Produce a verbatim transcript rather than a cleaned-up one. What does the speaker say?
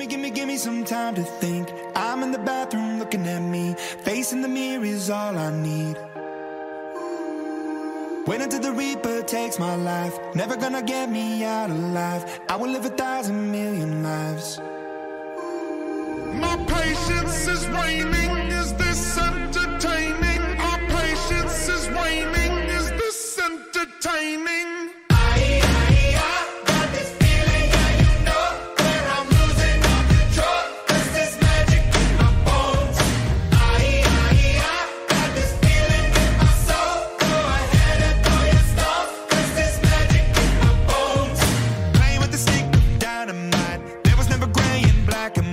gimme, gimme some time to think. I'm in the bathroom looking at me. Facing the mirror is all I need. Wait until the Reaper takes my life. Never gonna get me out alive. I will live a thousand million lives. My patience is waning. Is this entertaining? Our patience is waning. Is this entertaining? Black and